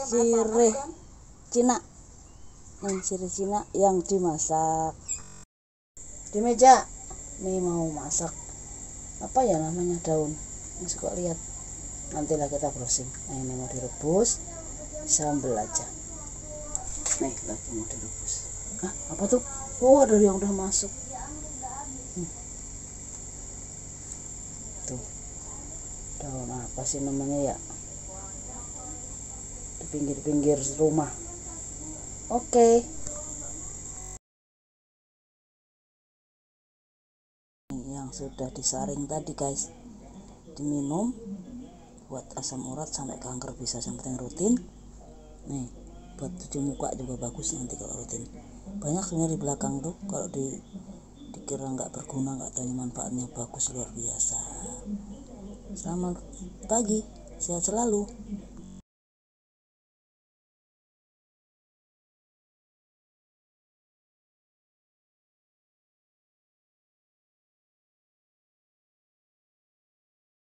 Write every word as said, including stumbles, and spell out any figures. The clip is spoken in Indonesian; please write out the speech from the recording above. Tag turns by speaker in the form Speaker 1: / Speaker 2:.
Speaker 1: sirih Cina. Ini sirih Cina yang dimasak di meja. Nih mau masak apa ya namanya, daun ini suka lihat, nantilah kita browsing. Nah ini mau direbus sambal aja. Nih lagi mau direbus. Hah, apa tuh? Oh, ada yang udah masuk. Hmm. Tuh daun apa sih namanya ya, di pinggir-pinggir rumah. Oke, yang sudah disaring tadi guys, diminum buat asam urat sampai kanker bisa, yang penting rutin. Nih buat cuci muka juga bagus nanti kalau rutin. Banyak sebenarnya di belakang tuh, kalau di dikira nggak berguna, nggak tahu manfaatnya, bagus luar biasa. Selamat pagi, sehat selalu.